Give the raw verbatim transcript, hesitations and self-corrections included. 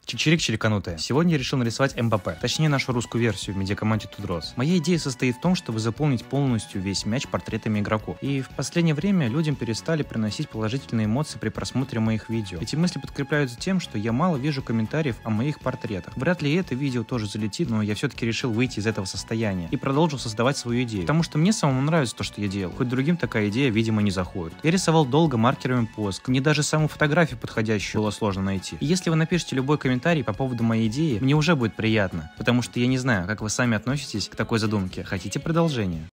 Чик-чирик чириканутая. Сегодня я решил нарисовать МБП, точнее нашу русскую версию в медиакоманде Тудрос. Моя идея состоит в том, чтобы заполнить полностью весь мяч портретами игроков. И в последнее время людям перестали приносить положительные эмоции при просмотре моих видео. Эти мысли подкрепляются тем, что я мало вижу комментариев о моих портретах. Вряд ли это видео тоже залетит, но я все-таки решил выйти из этого состояния и продолжил создавать свою идею. Потому что мне самому нравится то, что я делаю. Хоть другим такая идея, видимо, не заходит. Я рисовал долго маркерами поск. Мне даже саму фотографию подходящую было сложно найти. И если вы напишите любой комментарий по поводу моей идеи, мне уже будет приятно, потому что я не знаю, как вы сами относитесь к такой задумке. Хотите продолжение?